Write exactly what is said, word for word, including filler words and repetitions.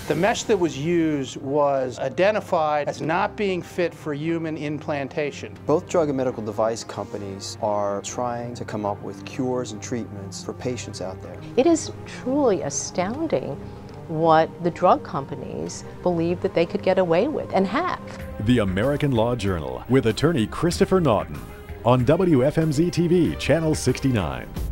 The mesh that was used was identified as not being fit for human implantation. Both drug and medical device companies are trying to come up with cures and treatments for patients out there. It is truly astounding what the drug companies believe that they could get away with, and have. The American Law Journal with attorney Christopher Naughton on W F M Z T V, Channel sixty-nine.